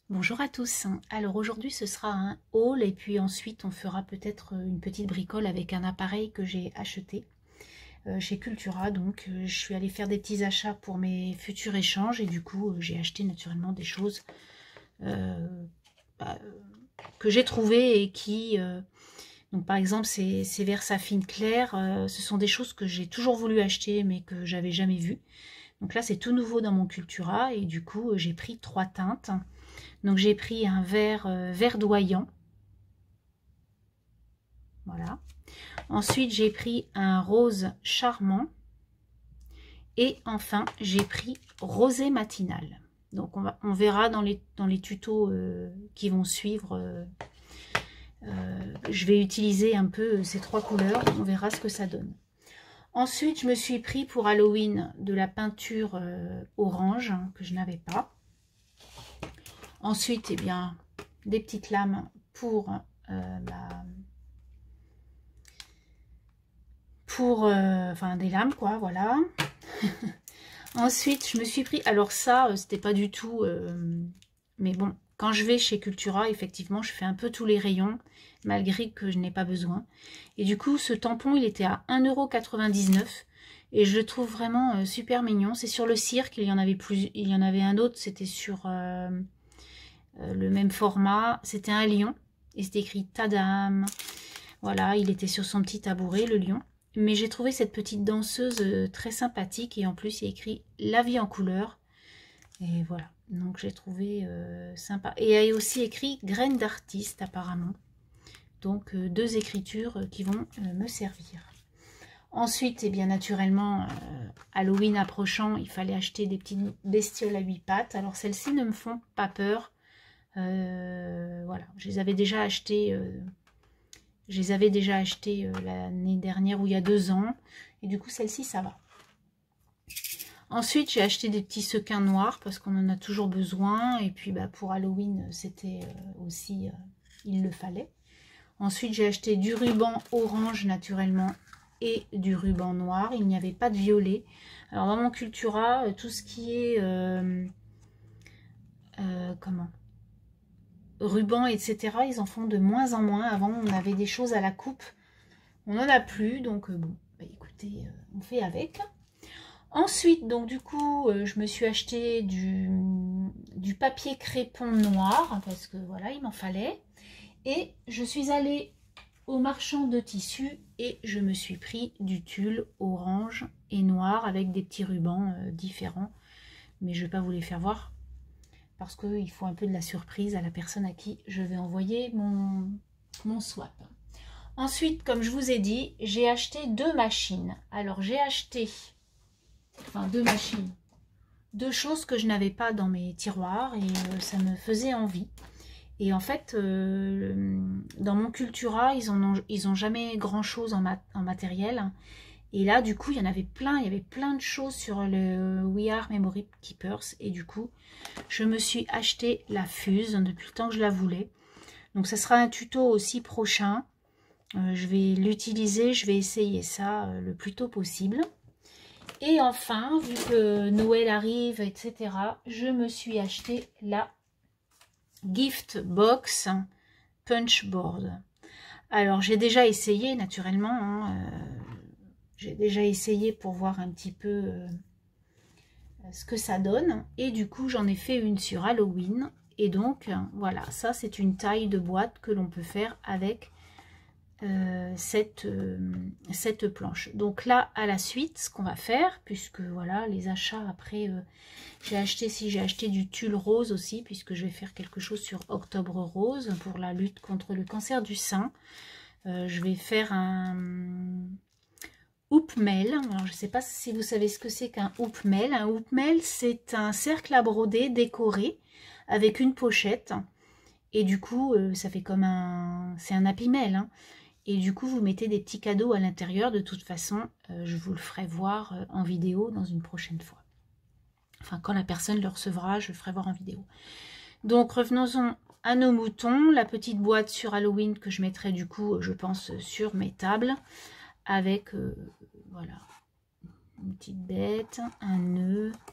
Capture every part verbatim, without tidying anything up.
Bonjour à tous. Alors aujourd'hui ce sera un haul et puis ensuite on fera peut-être une petite bricole avec un appareil que j'ai acheté euh, chez Cultura. Donc euh, je suis allée faire des petits achats pour mes futurs échanges et du coup euh, j'ai acheté naturellement des choses euh, bah, que j'ai trouvées et qui... euh, donc par exemple ces, ces Versafine clairs, euh, ce sont des choses que j'ai toujours voulu acheter mais que j'avais jamais vues. Donc là c'est tout nouveau dans mon Cultura et du coup j'ai pris trois teintes. Donc j'ai pris un vert euh, verdoyant. Voilà. Ensuite j'ai pris un rose charmant. Et enfin j'ai pris rosé matinal. Donc on, va, on verra dans les, dans les tutos euh, qui vont suivre. Euh, euh, je vais utiliser un peu ces trois couleurs. On verra ce que ça donne. Ensuite je me suis pris pour Halloween de la peinture euh, orange hein, que je n'avais pas. Ensuite, eh bien, des petites lames pour euh, la... pour euh, enfin des lames quoi, voilà. Ensuite je me suis pris, alors ça euh, c'était pas du tout euh, mais bon, quand je vais chez Cultura effectivement je fais un peu tous les rayons malgré que je n'ai pas besoin, et du coup ce tampon il était à un euro quatre-vingt-dix-neuf et je le trouve vraiment euh, super mignon. C'est sur le cirque, il y en avait plus, il y en avait un autre, c'était sur euh, euh, le même format, c'était un lion et c'était écrit Tadam. Voilà, il était sur son petit tabouret le lion. Mais j'ai trouvé cette petite danseuse très sympathique et en plus il y a écrit la vie en couleur. Et voilà, donc j'ai trouvé euh, sympa. Et il y a aussi écrit graines d'artiste apparemment. Donc euh, deux écritures qui vont euh, me servir. Ensuite, et bien naturellement, euh, Halloween approchant, il fallait acheter des petites bestioles à huit pattes. Alors celles-ci ne me font pas peur. Euh, voilà, je les avais déjà achetées... Euh, Je les avais déjà achetées euh, l'année dernière ou il y a deux ans. Et du coup, celle-ci, ça va. Ensuite, j'ai acheté des petits sequins noirs parce qu'on en a toujours besoin. Et puis, bah, pour Halloween, c'était euh, aussi... Euh, il le fallait. Ensuite, j'ai acheté du ruban orange naturellement et du ruban noir. Il n'y avait pas de violet. Alors, dans mon Cultura, tout ce qui est... Euh, euh, comment ruban, et cetera, ils en font de moins en moins. Avant, on avait des choses à la coupe. On n'en a plus, donc euh, bon, bah, écoutez, euh, on fait avec. Ensuite, donc du coup, euh, je me suis acheté du, du papier crépon noir, parce que voilà, il m'en fallait. Et je suis allée au marchand de tissus et je me suis pris du tulle orange et noir avec des petits rubans euh, différents. Mais je ne vais pas vous les faire voir, parce qu'il faut un peu de la surprise à la personne à qui je vais envoyer mon, mon swap. Ensuite, comme je vous ai dit, j'ai acheté deux machines. Alors, j'ai acheté, enfin deux machines, deux choses que je n'avais pas dans mes tiroirs et euh, ça me faisait envie. Et en fait, euh, dans mon Cultura, ils n'ont ils ont jamais grand-chose en, mat en matériel. Et là, du coup, il y en avait plein, il y avait plein de choses sur le We Are Memory Keepers. Et du coup, je me suis acheté la fuse depuis le temps que je la voulais. Donc, ça sera un tuto aussi prochain. Euh, je vais l'utiliser, je vais essayer ça euh, le plus tôt possible. Et enfin, vu que Noël arrive, et cetera, je me suis acheté la Gift Box Punch Board. Alors, j'ai déjà essayé, naturellement. Hein, euh, j'ai déjà essayé pour voir un petit peu euh, ce que ça donne. Et du coup, j'en ai fait une sur Halloween. Et donc, voilà, ça, c'est une taille de boîte que l'on peut faire avec Euh, cette, euh, cette planche. Donc là, à la suite, ce qu'on va faire, puisque voilà, les achats après, euh, j'ai acheté, si j'ai acheté du tulle rose aussi, puisque je vais faire quelque chose sur Octobre Rose pour la lutte contre le cancer du sein. Euh, je vais faire un hoop mail. Alors, je ne sais pas si vous savez ce que c'est qu'un hoop mail. Un hoop mail, c'est un cercle à broder décoré avec une pochette. Et du coup, euh, ça fait comme un... c'est un happy mail, hein. Et du coup, vous mettez des petits cadeaux à l'intérieur. De toute façon, euh, je vous le ferai voir euh, en vidéo dans une prochaine fois. Enfin, quand la personne le recevra, je le ferai voir en vidéo. Donc, revenons-en à nos moutons. La petite boîte sur Halloween que je mettrai du coup, je pense, sur mes tables. Avec, euh, voilà, une petite bête, un nœud.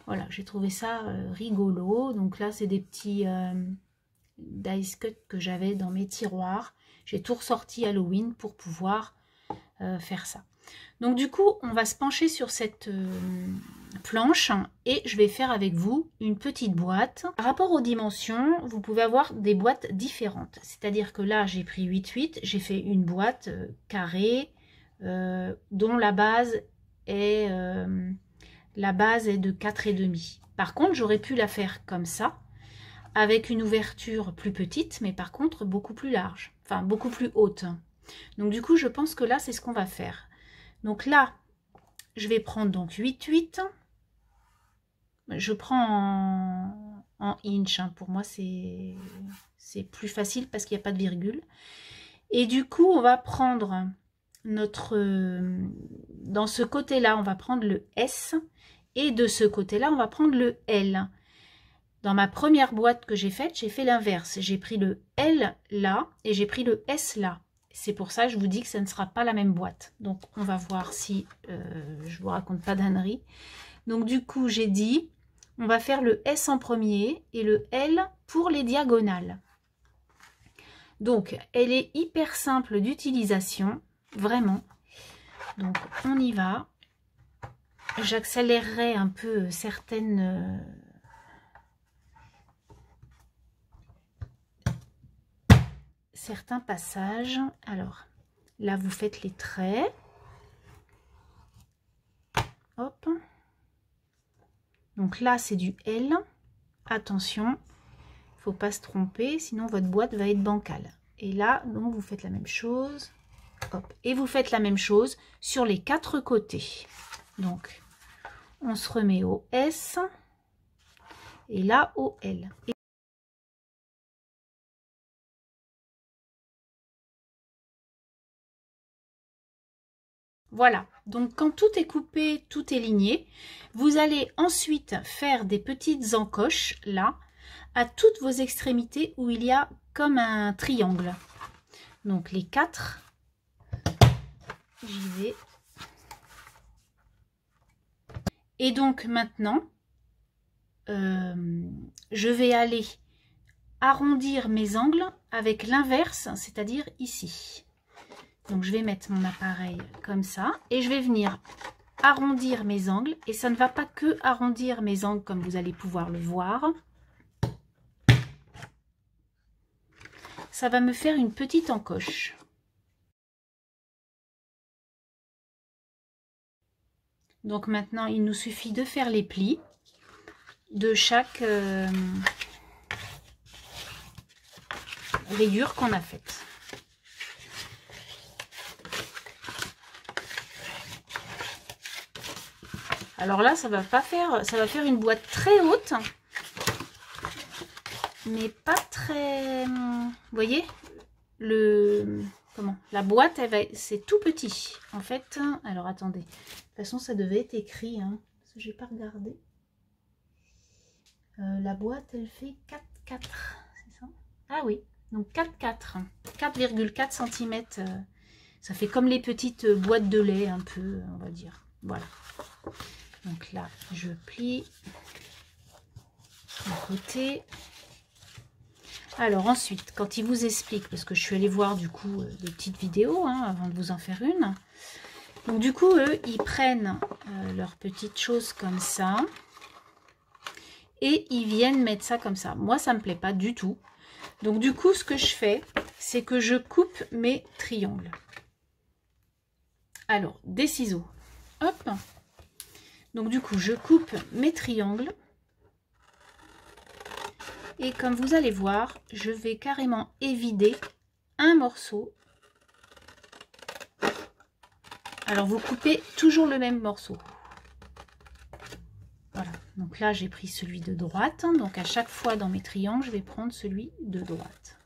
Voilà, j'ai trouvé ça euh, rigolo. Donc là, c'est des petits euh, dice cut que j'avais dans mes tiroirs. J'ai tout ressorti Halloween pour pouvoir euh, faire ça. Donc du coup, on va se pencher sur cette euh, planche et je vais faire avec vous une petite boîte. Par rapport aux dimensions, vous pouvez avoir des boîtes différentes. C'est-à-dire que là, j'ai pris huit huit, j'ai fait une boîte euh, carrée euh, dont la base est, euh, la base est de quatre virgule cinq. Par contre, j'aurais pu la faire comme ça, avec une ouverture plus petite, mais par contre beaucoup plus large, enfin beaucoup plus haute. Donc du coup, je pense que là, c'est ce qu'on va faire. Donc là, je vais prendre donc huit huit. Je prends en, en inch. Hein. Pour moi, c'est plus facile parce qu'il n'y a pas de virgule. Et du coup, on va prendre notre... Dans ce côté-là, on va prendre le S. Et de ce côté-là, on va prendre le L. Dans ma première boîte que j'ai faite, j'ai fait l'inverse. J'ai pris le L là et j'ai pris le S là. C'est pour ça que je vous dis que ça ne sera pas la même boîte. Donc, on va voir si euh, je vous raconte pas d'ânerie. Donc, du coup, j'ai dit, on va faire le S en premier et le L pour les diagonales. Donc, elle est hyper simple d'utilisation, vraiment. Donc, on y va. J'accélérerai un peu certaines... Euh, certains passages. Alors, là, vous faites les traits. Hop. Donc là, c'est du L. Attention, il ne faut pas se tromper, sinon votre boîte va être bancale. Et là, donc, vous faites la même chose. Hop. Et vous faites la même chose sur les quatre côtés. Donc, on se remet au S. Et là, au L. Et voilà, donc quand tout est coupé, tout est ligné, vous allez ensuite faire des petites encoches, là, à toutes vos extrémités où il y a comme un triangle. Donc les quatre, j'y vais. Et donc maintenant, euh, je vais aller arrondir mes angles avec l'inverse, c'est-à-dire ici. Donc, je vais mettre mon appareil comme ça et je vais venir arrondir mes angles. Et ça ne va pas que arrondir mes angles comme vous allez pouvoir le voir. Ça va me faire une petite encoche. Donc, maintenant, il nous suffit de faire les plis de chaque euh, rayure qu'on a faite. Alors là, ça va pas faire, ça va faire une boîte très haute, mais pas très. Vous voyez, le comment la boîte, elle va, c'est tout petit en fait. Alors attendez, de toute façon, ça devait être écrit, hein, parce que j'ai pas regardé. Euh, la boîte, elle fait quatre quatre, c'est ça? Ah oui, donc quatre quatre, quatre virgule quatre centimètres. Euh, ça fait comme les petites boîtes de lait, un peu, on va dire. Voilà. Donc là, je plie d'un côté. Alors ensuite, quand il vous explique, parce que je suis allée voir du coup euh, des petites vidéos hein, avant de vous en faire une. Donc du coup, eux, ils prennent euh, leurs petites choses comme ça. Et ils viennent mettre ça comme ça. Moi, ça ne me plaît pas du tout. Donc du coup, ce que je fais, c'est que je coupe mes triangles. Alors, des ciseaux. Hop. Donc du coup, je coupe mes triangles. Et comme vous allez voir, je vais carrément évider un morceau. Alors vous coupez toujours le même morceau. Voilà. Donc là, j'ai pris celui de droite. Donc à chaque fois dans mes triangles, je vais prendre celui de droite.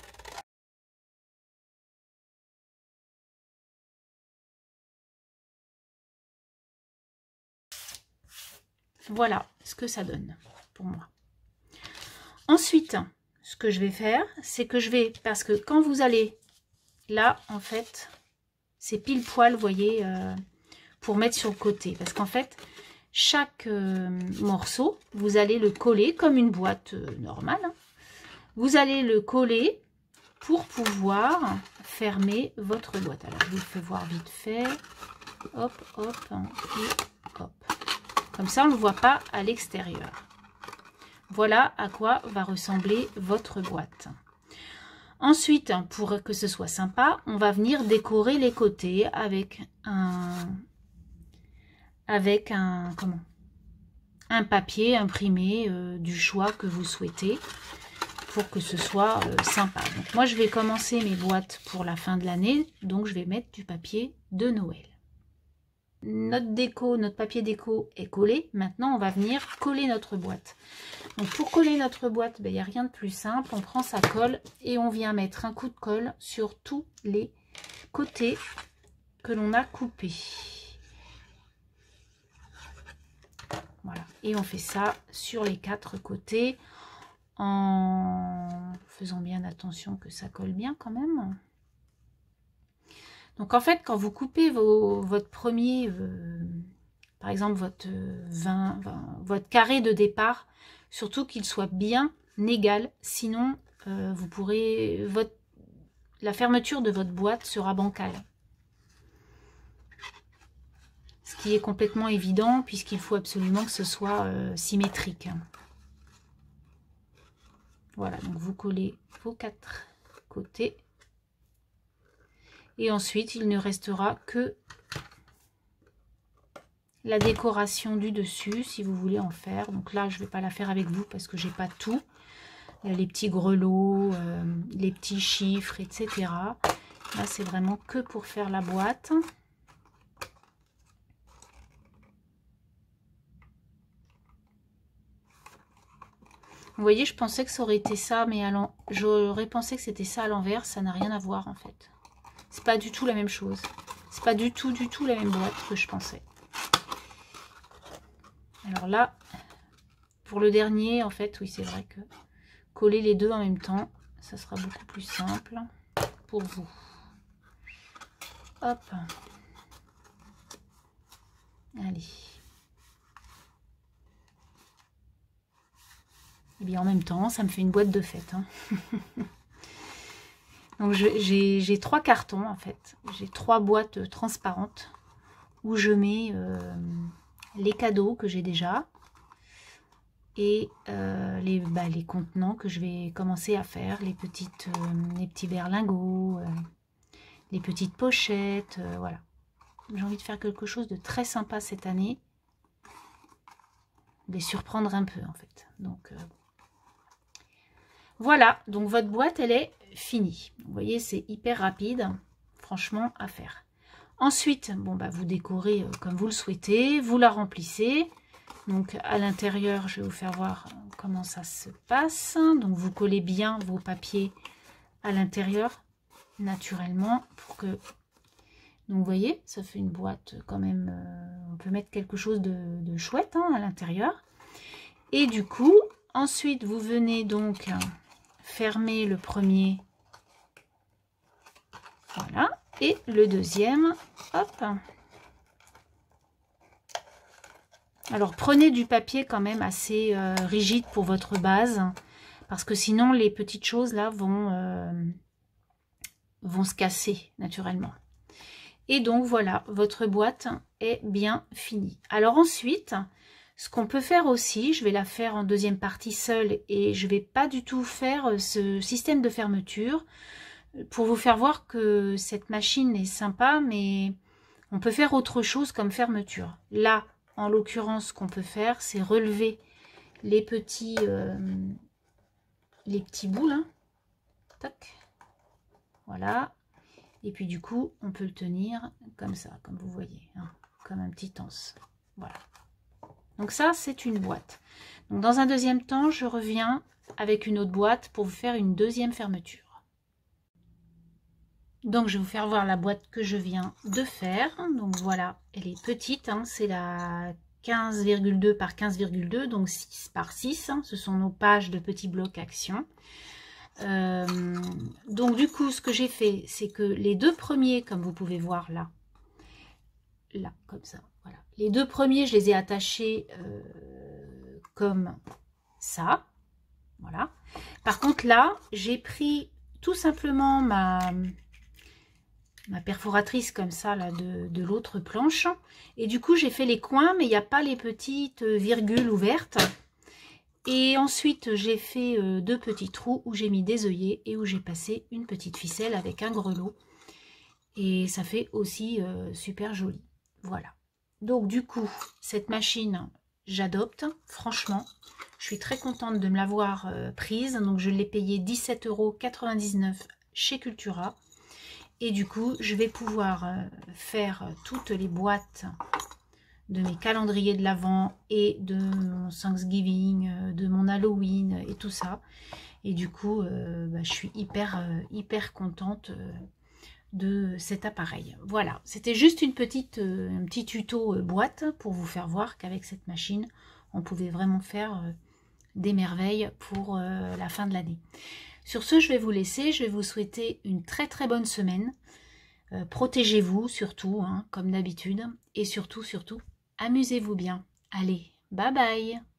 Voilà ce que ça donne pour moi. Ensuite, ce que je vais faire, c'est que je vais, parce que quand vous allez là, en fait, c'est pile poil, vous voyez, euh, pour mettre sur le côté. Parce qu'en fait, chaque euh, morceau, vous allez le coller comme une boîte euh, normale. Hein. Vous allez le coller pour pouvoir fermer votre boîte. Alors, je vous le fais voir vite fait. Hop, hop, et hop. Comme ça, on ne le voit pas à l'extérieur. Voilà à quoi va ressembler votre boîte. Ensuite, pour que ce soit sympa, on va venir décorer les côtés avec un, avec un, comment, un papier imprimé euh, du choix que vous souhaitez pour que ce soit euh, sympa. Donc moi, je vais commencer mes boîtes pour la fin de l'année, donc je vais mettre du papier de Noël. Notre déco, notre papier déco est collé. Maintenant, on va venir coller notre boîte. Donc, pour coller notre boîte, ben, il n'y a rien de plus simple. On prend sa colle et on vient mettre un coup de colle sur tous les côtés que l'on a coupés. Voilà. Et on fait ça sur les quatre côtés en faisant bien attention que ça colle bien quand même. Donc en fait, quand vous coupez vos, votre premier, euh, par exemple votre vingt, vingt, votre carré de départ, surtout qu'il soit bien égal, sinon euh, vous pourrez, votre, la fermeture de votre boîte sera bancale. Ce qui est complètement évident puisqu'il faut absolument que ce soit euh, symétrique. Voilà, donc vous collez vos quatre côtés. Et ensuite, il ne restera que la décoration du dessus, si vous voulez en faire. Donc là, je ne vais pas la faire avec vous parce que j'ai pas tout. Il y a les petits grelots, euh, les petits chiffres, et cetera. Là, c'est vraiment que pour faire la boîte. Vous voyez, je pensais que ça aurait été ça, mais j'aurais pensé que c'était ça à l'envers. Ça n'a rien à voir, en fait. C'est pas du tout la même chose. C'est pas du tout, du tout la même boîte que je pensais. Alors là, pour le dernier, en fait, oui, c'est vrai que coller les deux en même temps, ça sera beaucoup plus simple pour vous. Hop. Allez. Et bien en même temps, ça me fait une boîte de fête. Hein. Donc j'ai trois cartons en fait. J'ai trois boîtes transparentes où je mets euh, les cadeaux que j'ai déjà et euh, les, bah, les contenants que je vais commencer à faire, les, petites, euh, les petits berlingots, euh, les petites pochettes, euh, voilà. J'ai envie de faire quelque chose de très sympa cette année, de les surprendre un peu en fait. Donc euh, voilà, donc votre boîte elle est finie. Vous voyez, c'est hyper rapide, franchement à faire. Ensuite, bon bah vous décorez euh, comme vous le souhaitez, vous la remplissez. Donc à l'intérieur, je vais vous faire voir comment ça se passe. Donc vous collez bien vos papiers à l'intérieur naturellement pour que... Donc vous voyez, ça fait une boîte quand même, euh, on peut mettre quelque chose de, de chouette hein, à l'intérieur. Et du coup, ensuite vous venez donc fermer le premier. Voilà. Et le deuxième, hop. Alors prenez du papier quand même assez euh, rigide pour votre base, parce que sinon les petites choses là vont, euh, vont se casser naturellement. Et donc voilà, votre boîte est bien finie. Alors ensuite, ce qu'on peut faire aussi, je vais la faire en deuxième partie seule et je ne vais pas du tout faire ce système de fermeture pour vous faire voir que cette machine est sympa, mais on peut faire autre chose comme fermeture. Là, en l'occurrence, ce qu'on peut faire, c'est relever les petits, euh, les petits bouts là. Tac. Voilà. Et puis du coup, on peut le tenir comme ça, comme vous voyez, hein, comme un petit anse. Voilà. Donc ça, c'est une boîte. Donc dans un deuxième temps, je reviens avec une autre boîte pour vous faire une deuxième fermeture. Donc je vais vous faire voir la boîte que je viens de faire. Donc voilà, elle est petite, hein, c'est la quinze virgule deux par quinze virgule deux, donc six par six. Hein, ce sont nos pages de petits blocs action. Euh, donc du coup, ce que j'ai fait, c'est que les deux premiers, comme vous pouvez voir là, là, comme ça, voilà, Les deux premiers, je les ai attachés euh, comme ça. Voilà. Par contre, là, j'ai pris tout simplement ma, ma perforatrice comme ça, là, de, de l'autre planche. Et du coup, j'ai fait les coins, mais il n'y a pas les petites virgules ouvertes. Et ensuite, j'ai fait euh, deux petits trous où j'ai mis des œillets et où j'ai passé une petite ficelle avec un grelot. Et ça fait aussi euh, super joli. Voilà. Donc du coup, cette machine, j'adopte. Franchement, je suis très contente de me l'avoir euh, prise. Donc je l'ai payée dix-sept euros quatre-vingt-dix-neuf chez Cultura. Et du coup, je vais pouvoir euh, faire toutes les boîtes de mes calendriers de l'Avent et de mon Thanksgiving, euh, de mon Halloween et tout ça. Et du coup, euh, bah, je suis hyper, euh, hyper contente euh, de cet appareil. Voilà, c'était juste une petite, euh, un petit tuto euh, boîte pour vous faire voir qu'avec cette machine, on pouvait vraiment faire euh, des merveilles pour euh, la fin de l'année. Sur ce, je vais vous laisser. Je vais vous souhaiter une très très bonne semaine. Euh, protégez-vous surtout, hein, comme d'habitude. Et surtout, surtout, amusez-vous bien. Allez, bye bye!